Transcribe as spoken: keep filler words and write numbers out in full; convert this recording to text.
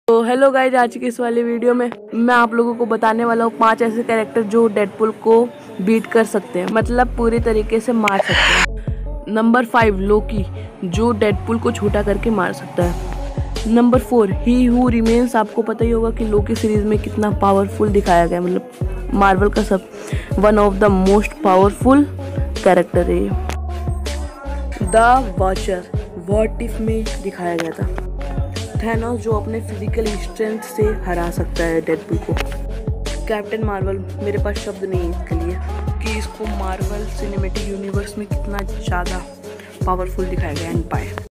तो hello guys, आज की इस वाली वीडियो में मैं आप लोगों को बताने वाला हूँ पांच ऐसे कैरेक्टर जो डेडपुल को बीट कर सकते हैं, मतलब पूरी तरीके से मार सकते हैं। नंबर फाइव, लोकी, जो डेडपुल को छोटा करके मार सकता है। Number four, he who remains. आपको पता ही होगा कि लोकी सीरीज में कितना पावरफुल दिखाया गया, मतलब मार्वल का सब one of the most powerful character है। द वॉचर, व्हाट इफ में दिखाया गया था। थैनोस, जो अपने फिजिकल स्ट्रेंथ से हरा सकता है डेडपुल को। कैप्टन मार्वल, मेरे पास शब्द नहीं है इसके लिए कि इसको मार्वल सिनेमैटिक यूनिवर्स में कितना ज़्यादा पावरफुल दिखाया गया। And bye.